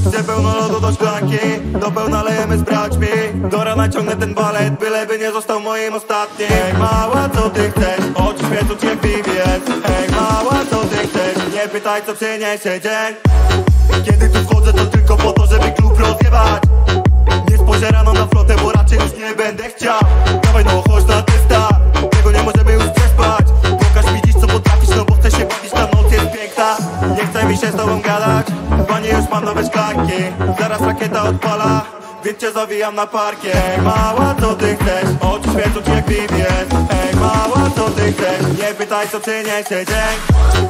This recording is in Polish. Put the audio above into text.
Gdzie pełno lodu do szklanki, do pełna lejemy z braćmi. Do rana ciągnę ten balet, byleby nie został moim ostatnim. Hej mała, co ty chcesz? Oczy świecą cię BBS. Hej mała, co ty chcesz? Nie pytaj, co przyniesie dzień. Kiedy tu wchodzę, to tylko po to, żeby klub rozjebać. Nie spojrzę rano na flotę, bo raczej już nie będę chciał. Dawaj no, chodź na testa, tego nie możemy już przespać. Pokaż mi dziś, co potrafisz, no bo chcę się bawić, ta noc jest piękna. Nie chce mi się z tobą gadać, w banie już mam nowe szklanki. Zaraz rakieta odpala, więc cię zawijam na parkie. Ej mała, co ty chcesz? Oczy świecą ci jak BBS. Ej mała, co ty chcesz? Nie pytaj, co przyniesie dzień.